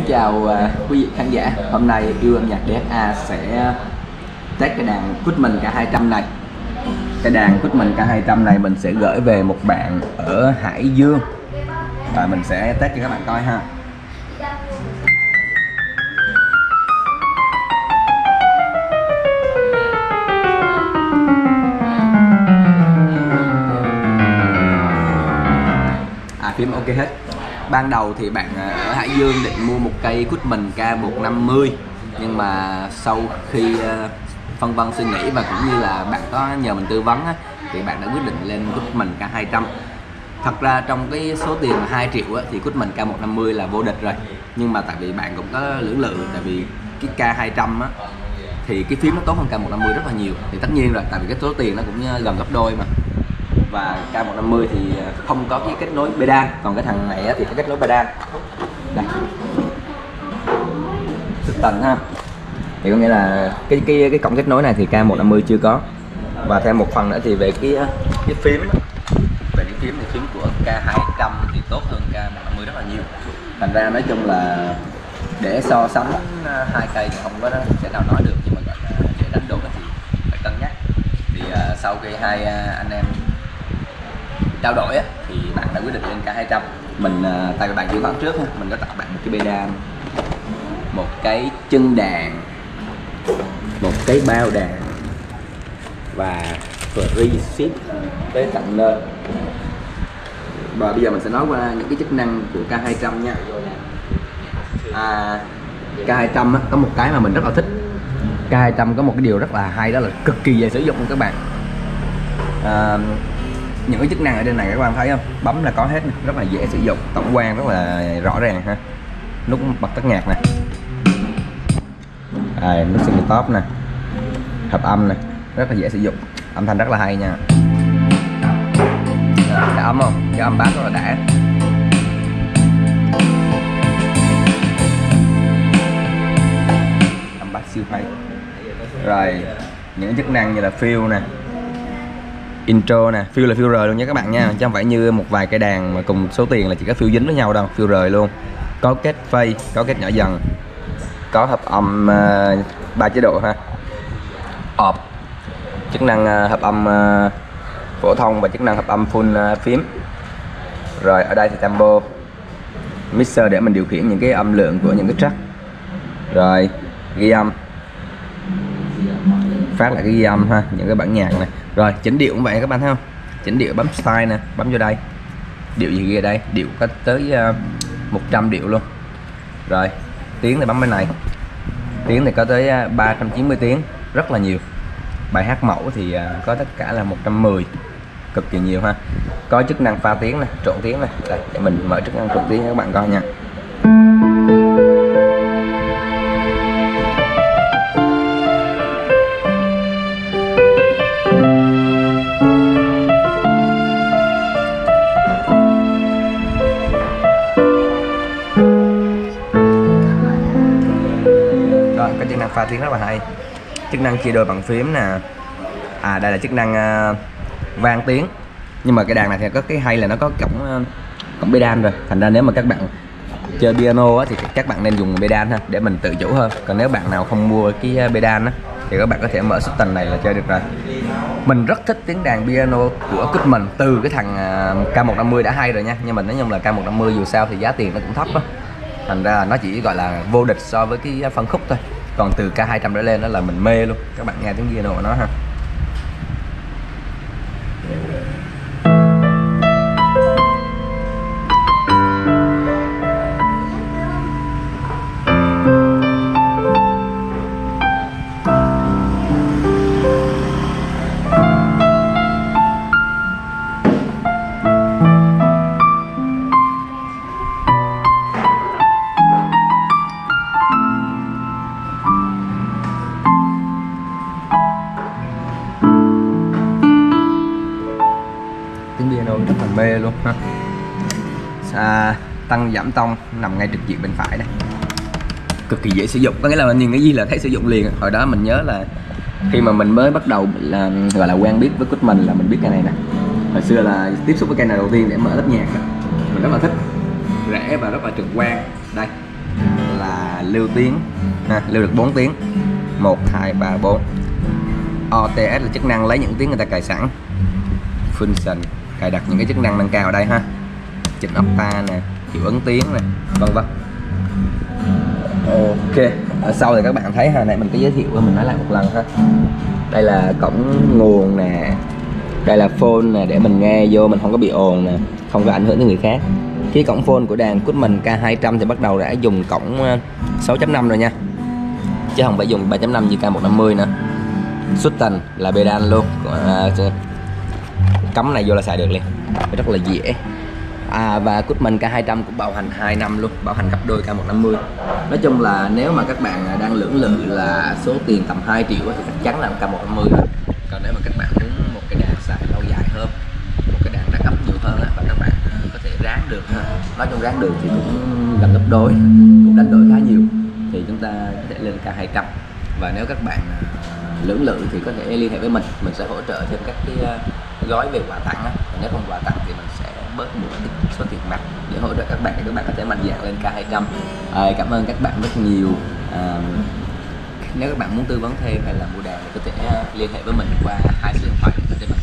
chào quý vị khán giả. Hôm nay Yêu Âm Nhạc DSA sẽ test cái đàn Goodman K200 này. Cái đàn Goodman K200 này mình sẽ gửi về một bạn ở Hải Dương và mình sẽ test cho các bạn coi ha. Phím ok hết. Ban đầu thì bạn ở Hải Dương định mua một cây Goodman K150, nhưng mà sau khi phân vân suy nghĩ và cũng như là bạn có nhờ mình tư vấn á, thì bạn đã quyết định lên Goodman K200. Thật ra trong cái số tiền 2 triệu á, thì Goodman K150 là vô địch rồi, nhưng mà tại vì bạn cũng có lưỡng lự, tại vì cái K200 á thì cái phím nó tốt hơn K150 rất là nhiều, thì tất nhiên rồi, tại vì cái số tiền nó cũng gần gấp đôi mà. Và K150 thì không có cái kết nối pedal, còn cái thằng này thì có kết nối pedal. Đây, System ha, thì có nghĩa là cái cổng kết nối này thì K150 chưa có. Và thêm một phần nữa thì về cái phím, về cái phím thì phím của K200 thì tốt hơn K150 rất là nhiều. Thành ra nói chung là để so sánh hai cây thì không có thể nào nói được, nhưng mà gọi là để đánh đố thì phải cân nhắc. Thì sau khi hai anh em trao đổi á, thì bạn đã quyết định lên K200. Mình tại vì bạn chịu khoản trước, mình có tặng bạn một cái pedal, một cái chân đàn, một cái bao đàn và free ship tới tận nơi. Và bây giờ mình sẽ nói qua những cái chức năng của K200 nha. K200 á, có một cái mà mình rất là thích. K200 có một cái điều rất là hay, đó là cực kỳ dễ sử dụng các bạn. Những cái chức năng ở trên này các bạn thấy không, bấm là có hết, rất là dễ sử dụng, tổng quan rất là rõ ràng ha. Nút bật tắt nhạc nè, nút single top nè, hợp âm nè, rất là dễ sử dụng, âm thanh rất là hay nha. Đã âm không? Cái âm bass rất là đã. Âm bass siêu hay. Rồi những chức năng như là fill nè, intro nè, fill là fill rời luôn nha các bạn nha, chứ không phải như một vài cái đàn mà cùng số tiền là chỉ có fill dính với nhau đâu, fill rời luôn. Có kết fade, có kết nhỏ dần, có hợp âm 3 chế độ ha. Off, chức năng hợp âm phổ thông và chức năng hợp âm full phím. Rồi ở đây thì tempo, mixer để mình điều khiển những cái âm lượng của những cái track. Rồi ghi âm, phát lại cái ghi âm ha, những cái bản nhạc này. Rồi chỉnh điệu cũng vậy các bạn thấy không, chỉnh điệu bấm style nè, bấm vô đây, điệu gì ghi ở đây, điệu có tới 100 điệu luôn. Rồi tiếng thì bấm bên này, tiếng thì có tới 390 tiếng, rất là nhiều. Bài hát mẫu thì có tất cả là 110, cực kỳ nhiều ha. Có chức năng pha tiếng này, trộn tiếng này. Đây, để mình mở chức năng trộn tiếng cho các bạn coi nha. Có chức năng pha tiếng rất là hay, chức năng chia đôi bằng phím nè. Đây là chức năng vang tiếng, nhưng mà cái đàn này thì có cái hay là nó có cổng pedal rồi, thành ra nếu mà các bạn chơi piano á, thì các bạn nên dùng pedal ha, để mình tự chủ hơn. Còn nếu bạn nào không mua cái pedal á, thì các bạn có thể mở system này là chơi được rồi. Mình rất thích tiếng đàn piano của Goodman, từ cái thằng K150 đã hay rồi nha, nhưng mà nói chung là K150 dù sao thì giá tiền nó cũng thấp á, thành ra nó chỉ gọi là vô địch so với cái phân khúc thôi. Còn từ K200 trở lên đó là mình mê luôn. Các bạn nghe tiếng piano của nó ha. Tiếng piano rất là mê luôn ha. Tăng giảm tông nằm ngay trực diện bên phải đây, cực kỳ dễ sử dụng, có nghĩa là nhìn cái gì là thấy sử dụng liền. Hồi đó mình nhớ là khi mà mình mới bắt đầu là gọi là quen biết với Goodman là mình biết cây này nè. Hồi xưa là tiếp xúc với cây này đầu tiên để mở lớp nhạc, mình rất là thích, rẻ và rất là trực quan. Đây là lưu tiếng lưu được 4 tiếng, 1 2 3 4. OTS là chức năng lấy những tiếng người ta cài sẵn. Function cài đặt những cái chức năng nâng cao ở đây ha, chỉnh octave nè, hiệu ứng tiếng nè, vân vân. Ok, ở sau thì các bạn thấy hồi nãy mình có giới thiệu, mình nói lại một lần ha. Đây là cổng nguồn nè, đây là phone nè, để mình nghe vô mình không có bị ồn nè, không có ảnh hưởng đến người khác. Cái cổng phone của đàn Goodman K200 thì bắt đầu đã dùng cổng 6.5 rồi nha, chứ không phải dùng 3.5 như K150 nữa. Sutton là pedal luôn, cắm này vô là xài được liền, rất là dễ. Và Goodman K200 cũng bảo hành 2 năm luôn, bảo hành gấp đôi K150. Nói chung là nếu mà các bạn đang lưỡng lự là số tiền tầm 2 triệu thì chắc chắn là K150 rồi. Còn nếu mà các bạn muốn một cái đàn xài lâu dài hơn, một cái đàn đẳng cấp nhiều hơn và các bạn có thể ráng được, nói chung ráng được thì cũng gần gấp đôi, cũng đánh đổi khá nhiều, thì chúng ta có thể lên K200. Và nếu các bạn lưỡng lự thì có thể liên hệ với mình sẽ hỗ trợ thêm các cái gói về quà tặng. Và nếu không quà tặng thì mình sẽ bớt một số tiền mặt để hỗ trợ các bạn, để các bạn có thể mạnh dạn lên K200. Cảm ơn các bạn rất nhiều. Nếu các bạn muốn tư vấn thêm hay là mua đàn thì có thể liên hệ với mình qua 2 số điện thoại ở trên màn